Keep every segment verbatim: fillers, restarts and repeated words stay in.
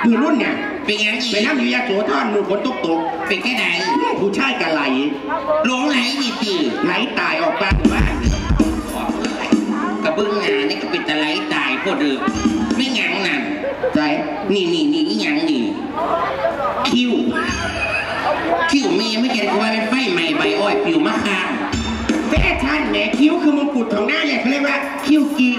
มือรุ่นเนี่ยเป็นยังไงไปนั่งอยู่ยาโสธรมือฝนตกตกเป็นแค่ไหนผู้ชายกันไหลหลงไหลดีตีไหลตายออกบ้านบ้านกระเบื้องงานนี่ก็เป็นแต่ไหลตายพวกเดิมไม่หยังนั่นใจนี่นี่นี่นี่หยังนี่คิวคิวเมย์ไม่แก่ควายเป็นไฟใหม่ใบอ้อยปิวมะขามแฟชั่นแหมคิ้วคือมงกุฎของหน้าเนี่ยเขาเรียกว่าคิ้วกี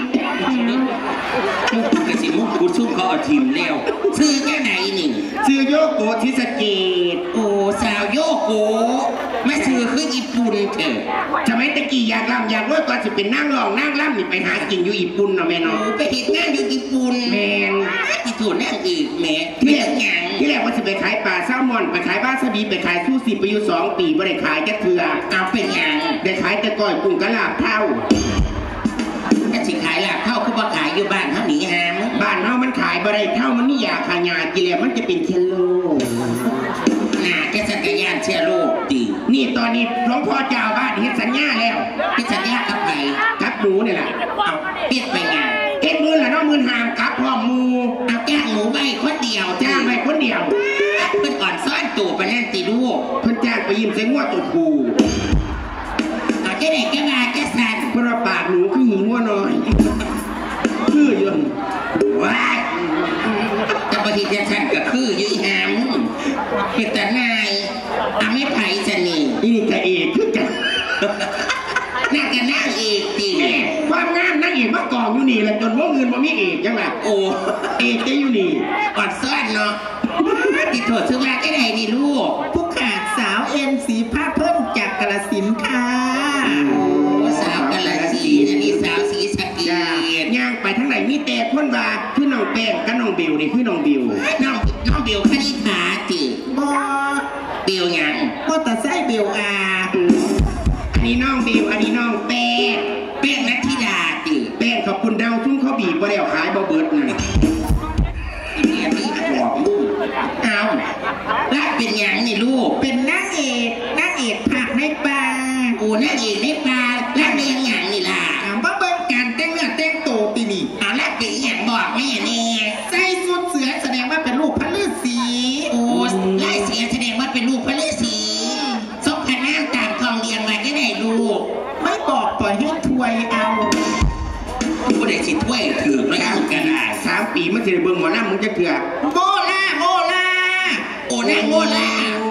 กระสิมุกกุฎชุ่มเขาเอาทีมแล้วซื้อแค่ไหนนี่ซื้อโยโกทิสเกตโอ้สาวโยโกไม่ซื้อคือญี่ปุ่นเถอะทำไมตะกี้อยากล่ำอยากว่าก่อนจะเป็นนั่งรองนั่งล่ำนี่ไปหากินอยู่ญี่ปุ่นเนาะแม่เนาะไปเห็นงานอยู่ญี่ปุ่นแม่ที่ถูกนั่งอีกแม่ที่แรกที่แรกว่าจะไปขายปลาแซลมอนไปขายบ้าสบีไปขายซูชิไปอยู่สองปีไม่ได้ขายแค่เถื่อเอาเป็นยังได้ขายแต่ก้อยกุ้งกระลาบเท่าถ้าสิขายลาบเท่าคือว่าขายอยู่บ้านเท่านี้ฮะบ้านเท่ามันขายบ่ได้เท่ามันนี่อยากขายากิเลสมันจะเป็นเชลโลน่าแกสัญญาณเชลโลดีนี่ตอนนี้หลวงพ่อเจ้าบ้านเฮ็ดสัญญาแล้วเฮ็ดสัญญากับใครกับหนูนี่แหละเอาเฮ็ดไปงานเฮ็ดมือละน้องมือห่างกับพ่อมูเอาจ้างหมูใบคนเดียวจ้างไปคนเดียวเพิ่นอ่อนซ้อนตู่ไปนั่นตีลูกเพิ่นจ้างไปยิ้มใส่งัวตัวผูเอาเจ๊เด็กแกมาแกสันเพราะปากหนูคือหิงัวน้อยคือยืนว้ายแต่ปฏิเสธฉันก็คือยืนหามเป็นแต่นายเอาไม่ไผ่จะนี่นี่จะเอกคือกันน่าจะนั่งเอกจริงความงามนั่งเอกมากองอยู่นี่แหละจนว่าเงินว่ามีเอกยังไงโอ้เอกจะอยู่นี่อดซ่อนเนาะติดโทษซื้อมาได้ไหนดีลูกผู้ขาดสาวเอ็นสีผ้าเพิ่มจากกระสินค่ะโอ้สาวกระสินอันนี้สาวสีสกีย่างไปทั้งไหนมีแต่คนว่าคือน้องแป้งกับน้องบิวนี่คือน้องบิวน้องน้องบิวคณิธาจืดบอบิวยังบอแต่ไส้บิวอาอันนี้น้องบิวอันนี้น้องแป้งแป้งนัทธิดาจืดแป้งขอบคุณดาวทุ่งเขาบีบบ่แล้วขายบ่เบิดนะเนี่ยนี่บอกเอาแล้วเป็นยังนี่ลูกเป็นนางเอกนางเอกผักในปลาโอ้นางเอกในปลาแล้วเป็นยังนี่ล่ะเอามาเบิ่งการแต่งเนื้อแต่งตัวปีนี้เอาแล้วเป็นยังบอกไม่เนี่ยใส่สุดเสือแสดงว่าเป็นลูกพระฤาษีโอ้ไล่เสียแสดงว่าเป็นลูกพระฤาษีซบขน้ำตามคลองเรียงมาจะได้ลูกไม่บอกปล่อยให้ถวยเอาผู้ใดสิถ้วยถือไม่เอากันได้สามปีมันจะได้เบิ่งหมอลำมึงจะเถื่อโมล่าโมล่าโอ้นางโมล่า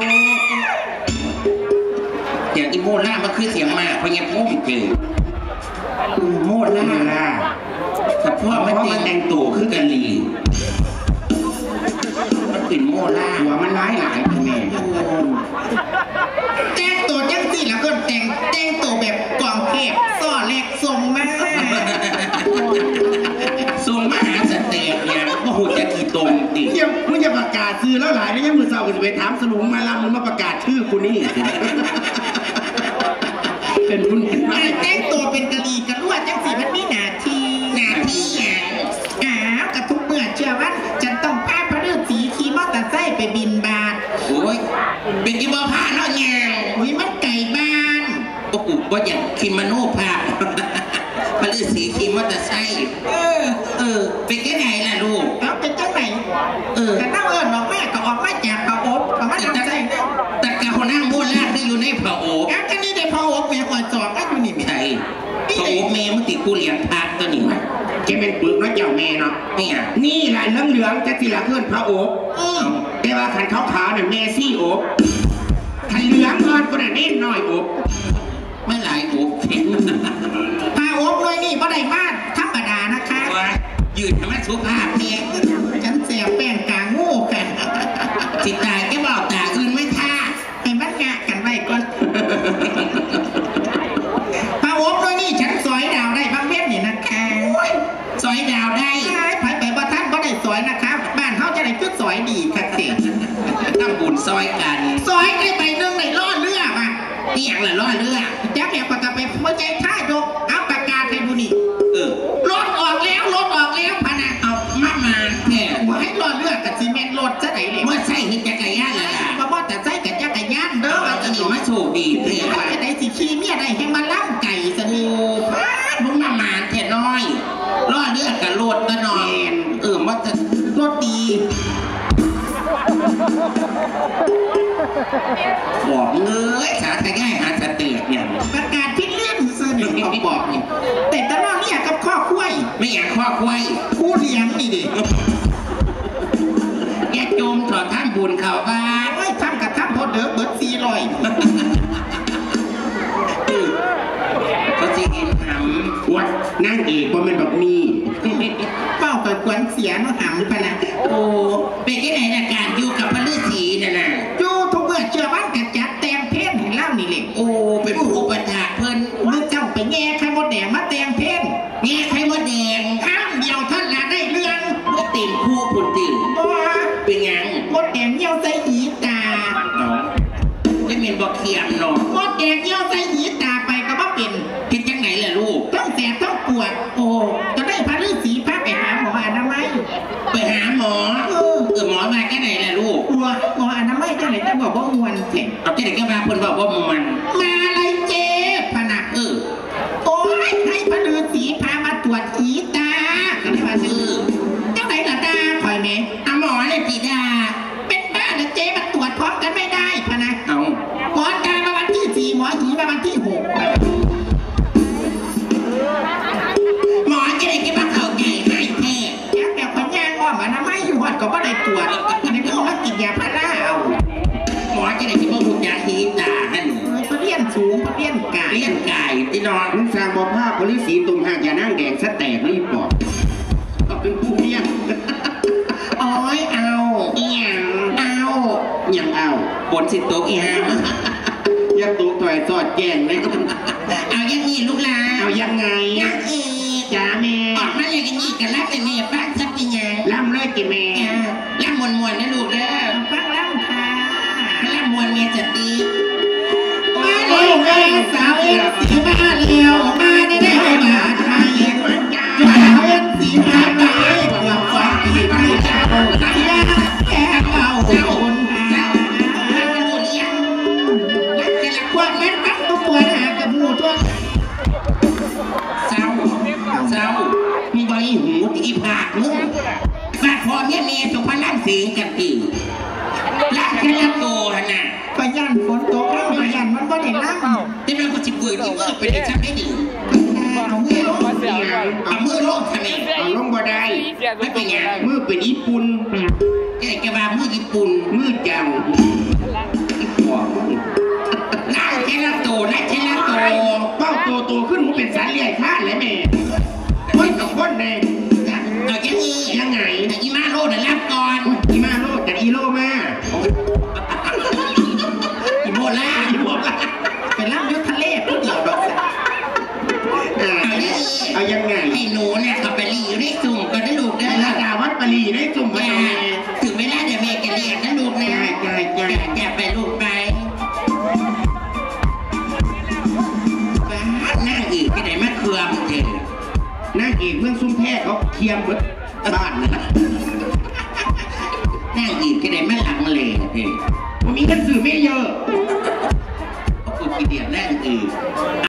เดี๋ยวอีโมล่ามันคือเสียงมากเพราะยังพุ่งเจอโมล่าแต่พ่อมันแต่งตัวคือกะลีมันเป็นโมล่าหัวมันร้ายหลายแม่แต่งตัวจังสิแล้วก็แต่งแต่งตัวแบบกองเก็บซ่อเล็กทรงมากทรงมหาสเตปเนี่ยก็หูจะกี่ตรงติยังมึงจะประกาศชื่อแล้วหลายแล้วยังมือเศร้าก็จะไปถามสลุงมาลำมึงมาประกาศชื่อกูนี่เป็นรุ่นแต่งตัวเป็นกะลีกระลวดจังสิมันมีหน้าที่หน้าที่อย่างอ้าวกระทุกเมื่อเชื่อว่าฉันต้องพาพระฤาษีขี่มอเตอร์ไซค์ไปบินบาตโอ้ยเป็นที่บ่พาเนาะยางอุ้ยมันไก่บ้านโอ้โหว่าอย่างคิมมาโนพาพระฤาษีขี่มอเตอร์ไซค์เออเออเป็นแค่ไหนล่ะลูกเอาเป็นจังไหนเออแต่ถ้าเอิญออกแม่ก็ออกมาจากพระอบออกมาจากใจแต่กะคนนั่งโบราณที่อยู่ในพระอบอ่ะก็นี่ในพระอบแม่คอยจอดก็อยู่นี่ใช่พระอบแม่มันติดกูเลี้ยงพาตัวนี้แกเป็นปึกน้อยเจ้าแม่เนาะเนี่ยนี่แหละเหลืองๆจะทีละเพื่อนพระอบแต่ว่าขันขาวๆเนี่ยแม่ซี่อบขันเหลืองเงินคนนั้นนิดหน่อยอบไม่หลายอบพระอบเลยนี่บ่ได้มาธรรมดานะคะยืนทำให้สุภาพเนี่ยฉันเสียแป้งกลางงูกันจิตตายแกบอกตาอื่นไม่ท่าให้มันงะกันไว้ก่อนพระอบเลยนี่ฉันสอยดาวได้บางเม็ดนี่นะคะสอยดาวได้ไปไปบ้านท่านบ่ได้สอยนะครับบ้านเขาจะได้คือสอยดีค่ะสิตั้งบุญซอยกันซอยได้ใบหนึ่งในล่อเรือมานี่อย่างละล่อเรือจักเนี่ยปกติเมื่อใจท่ายกเอาประกาศให้บุญเออรถออกแล้วรถออกแล้วพนะเอามามาเนี่ยว่าให้ล่อเรือกับซีเมนต์รถจะไหนเนี่ยเมื่อใส่หินจักรยานเลยล่ะเพราะว่าแต่ใส่กับจักรยานเด้อจะหนีมาโชคดีเลยว่าได้สิขี่เนี่ยได้ให้มาล่ำไก่สนิวมึงมาหมาแค่น้อยล่อเรือกับรถก็หน่อยเออว่าจะรถดีบอกเลยสาธยายหาสเตียอย่างประกาศที่เลื่อนเสนอเขาบอกนี่แต่ตลอดเนี่ยกับข้อคุ้ยไม่อยากข้อควายคู่เลี้ยงนี่ดิแยกโจมถอดท่านบุญเขาบ้านโอ้ยทำกับทำพอเด้อเบิร์ดสี่ร้อยเขาจะกินหวัดนั่งเอกว่ามันแบบนี้เป้ากับกวนเสียเนาะหำปะนะำโอ้เป็นที่ไหนนะการอยู่กับพระฤาษีน่ะนะอยู่ทุกเมื่อเชื่อวันกันจัดแต่งเพศให้เล่านี่แหละโอ้เป็นผู้อุปถากเพิ่นมือเจ้าไปแง่ไข่มดแดงมาแต่งเพศแง่ไข่มดแดงข้ามเดียวท่านละได้เรื่องก็ติ่มคู่ปุ่นติ่มบัวเป็นยังมดแดงเยี่ยวใส่หีตาเนาะได้เมียนบอกเคียมเนาะมดแดงเยี่ยวใส่หีตาไปก็บ่เป็นคิดจังไหนล่ะลูกต้องแสบต้องปวด โอ้จะได้พระฤาษีพาไปหาหมออนามัยไปหาหมอเออเออหมอมาแค่ไหนล่ะลูกกลัวหมออนามัยจะไหนจะบอกว่ามวนเผ็ดเอาที่ไหนก็มาเพิ่นบอกว่ามันมาเลยเจ๊พนักเออโอ้ยให้พระฤาษีพามาตรวจหีตาก็ได้มาซื้อเจ้าไหนล่ะตาคอยไหมเอาหมอเลยจีดาเป็นบ้านะเจ๊มาตรวจพร้อมกันไม่ได้พะนะเอาหมอตามาวันที่สี่หมอหีมาวันที่หกหมอจะได้กินมะเขาใหญ่หายแท้แย่แบบคนย่างอ้อมอนามัยอยู่หอดก็ไม่ได้ตรวจในก็มากินยาพาราเอาหมอจะได้กินพวกทุกยาฮีตาฮั่นเอ้ยเขาเลี้ยนสูงเขาเลี้ยนกายเลี้ยงไก่ที่นอนมึงสร้างบอกภาพบริสีตรงหากอย่านั่งแดงสแตกนี่ปอดก็เป็นผู้เลี้ยงโอ้ยเอาเอียงเอายังเอาปนสิโต๊ะอีหามยักตัวต่อยสอดแกงเลยเอาอย่างนี้ลูกหลานเอายังไงยังอีกจ้าแม่ออกมาเลยกันนี่กันรับเลยแม่บ้านสักทีไงล่ำเลยกี่แม่ล่ำมวนมวนนะลูกเด้อฟังล่ำค่ะล่ำมวนเมียจะตีมาเร็วแม่สาวเอ็นสีมาเร็วมาได้ได้บาทไทยสาวเอ็นสีมาไปเกือบกว่าปีไปเจ้าแย่แก่เก่าคนหารักกันหมดยังรักกันละพวกแม่ตั้งตัวหากับหมูตัวเศร้าเศร้ามึงบริหูอีผากมึงฝากพ่อเมียเมียจงพลังเสียงกันตีรักกันละโตฮะน่ะพยันฝนตกแล้วพยันมันก็ได้ล่ำที่เราก็จิบเบื่อที่เมื่อเป็นได้ชักได้ดีเอาเงี้ยเอามือโลกทำไมเอาลงบ่ได้ไม่เป็นไงมือเป็นญี่ปุ่นแกจะมามือญี่ปุ่นมือจังรักกันละโตรักกันละโตเป้าโตโตขึ้นมึงเป็นสารเลี้ยข้าเลยแม่คนกับคนเลยเอาอย่างนี้ยังไงแต่อีมาโลดรับก่อนอีมาโลจากอีโลมาอีโมล่าอีโมล่าเป็นล่ำยุทธทะเลผู้เดียวดอกสัเอายังไงไอ้หนูเนี่ยขับไปรีอยู่ในสุ่มก็ได้ลูกได้ราดาวัดปรีได้จุ่มมาแม่ทำไมถึงเวลาเดี๋ยวแม่จะเรียกนะลูกนะใช่ใช่ใช่แกไปลูกไปนั่งอีกที่ไหนมาเคลือมเจนนางเอกเมืองซุ้มแพร่เขาเคียมเบิดบ้านนะนั่งอีกที่ไหนมาหลังเลยเฮ้ยผมมีหนังสือไม่เยอะก็คือกี่เดียดนั่งอีก